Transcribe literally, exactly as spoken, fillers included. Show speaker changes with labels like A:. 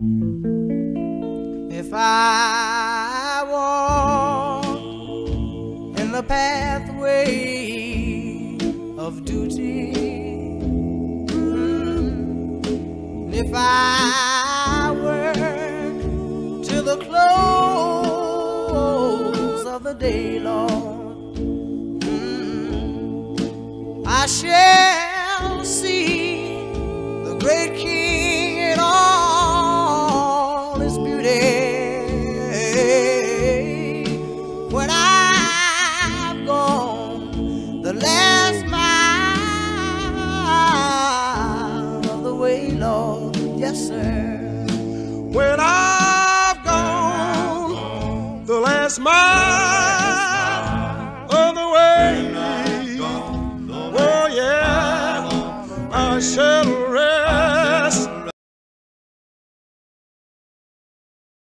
A: If I walk in the pathway of duty, mm, if I work till the close of the day, Lord, mm, I shall see the great King in all his beauty. When I've gone the last mile of the way, Lord, yes, sir.
B: When I've gone the last mile